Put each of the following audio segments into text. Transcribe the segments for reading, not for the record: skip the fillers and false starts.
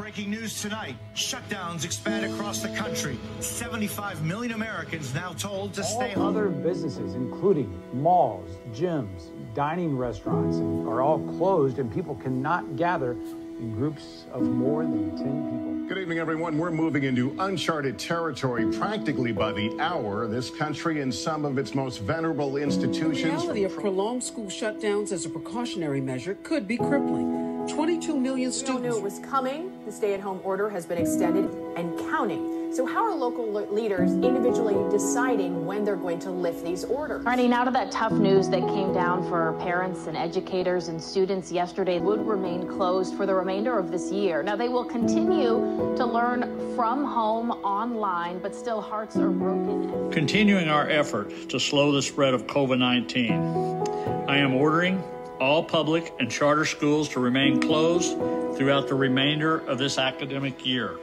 Breaking news tonight. Shutdowns expand across the country. 75 million Americans now told to stay home. Other businesses, including malls, gyms, dining restaurants, are all closed, and people cannot gather in groups of more than 10 people. Good evening, everyone. We're moving into uncharted territory practically by the hour. This country and some of its most venerable institutions. The reality of prolonged school shutdowns as a precautionary measure could be crippling. 22 million students. We all knew it was coming. The stay-at-home order has been extended and counting. So how are local leaders individually deciding when they're going to lift these orders? Arnie, now to that tough news that came down for parents and educators and students yesterday. Would remain closed for the remainder of this year. Now, they will continue to learn from home online, but still hearts are broken. Continuing our effort to slow the spread of COVID-19, I am ordering all public and charter schools to remain closed throughout the remainder of this academic year.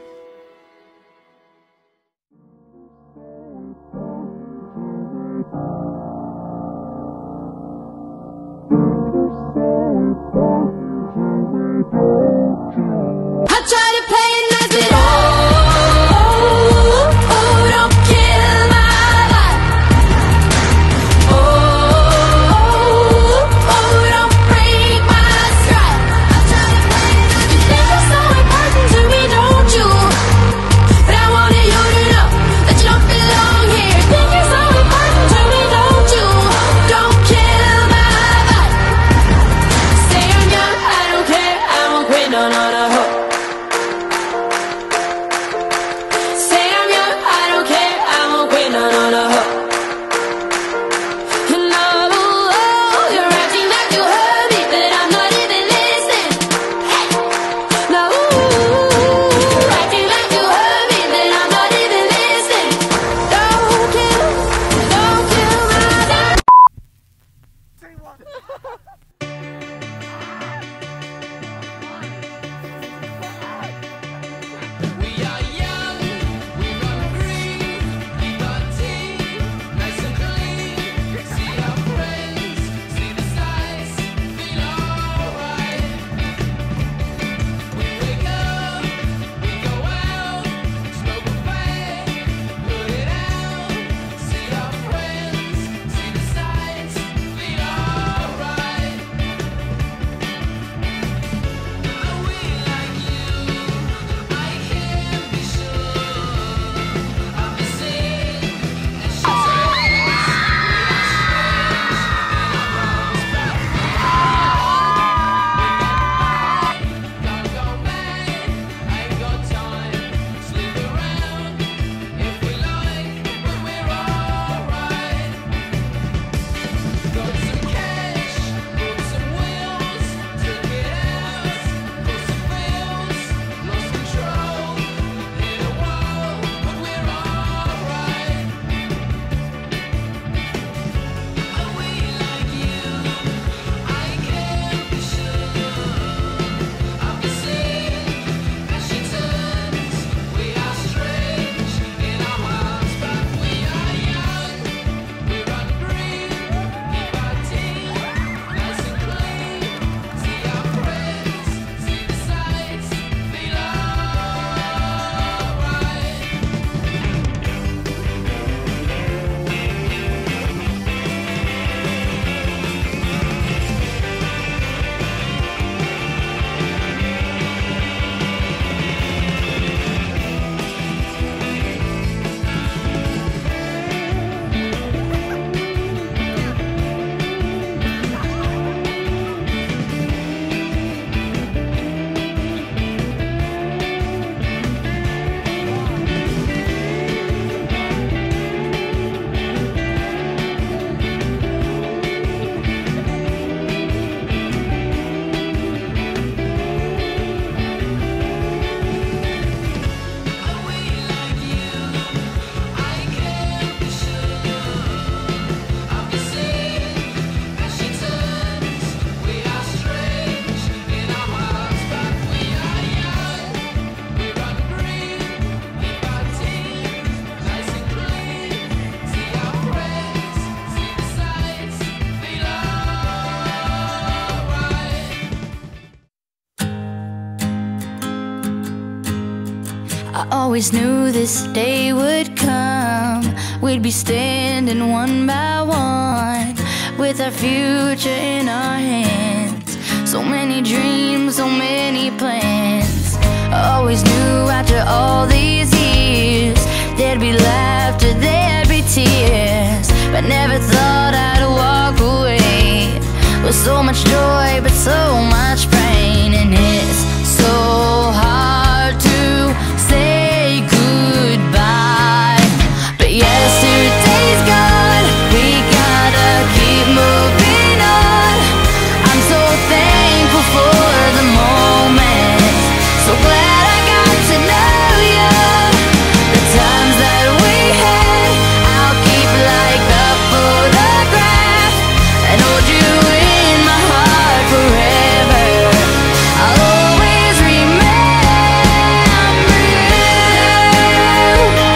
I try to play it nice, but oh, don't kill my vibe. Oh, don't break my stride. I try to play it nice. You think you're so important to me, don't you? But I wanted you to know that you don't belong here. You think you're so important to me, don't you? Don't kill my vibe. Say I'm young, I don't care, I won't quit. always knew this day would come. We'd be standing one by one, with our future in our hands. So many dreams, so many plans. Always knew after all these years there'd be laughter, there'd be tears, but never thought I'd walk away with so much joy but so much pain. And it's so hard to say goodbye, but yesterday's gone. We gotta keep moving on. I'm so thankful for the moment, so glad I got to know you. The times that we had, I'll keep like a photograph and hold you in my heart forever. I'll always remember you.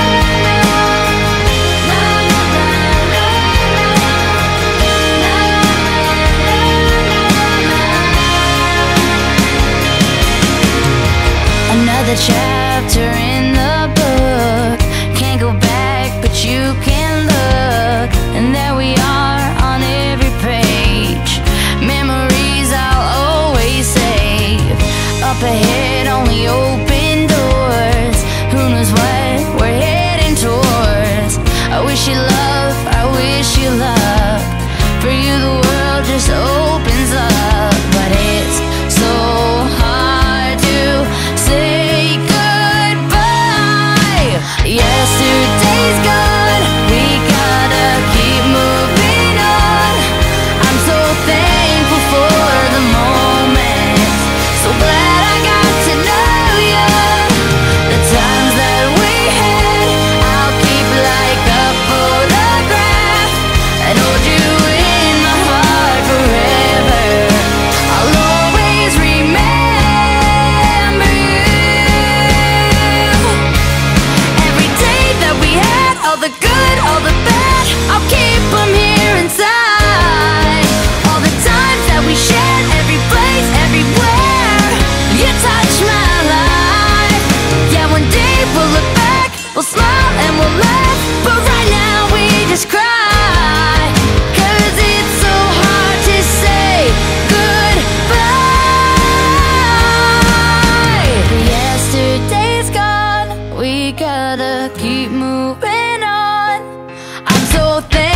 Another chapter in the book. Can't go back, but you can look, and there we are on every page. Memories I'll always save. Up ahead, only open doors. Who knows what we're heading towards? I wish you love, I wish you luck. For you the world just opens up, but it's so hard to say goodbye. Yesterday's gone. We gotta keep moving on. I'm so thankful for the moment, so glad I got to know you. The times that we had, I'll keep like a photograph and hold you in my heart forever. I'll always remember you. Every day that we had, all the good, all the bad, I'll keep them here inside. All the times that we shared, every place, everywhere, you touched my life. Yeah, one day we'll look back, we'll smile and we'll laugh, but right now we just cry, 'cause it's so hard to say goodbye. Yesterday's gone. We gotta keep moving on. I'm so thankful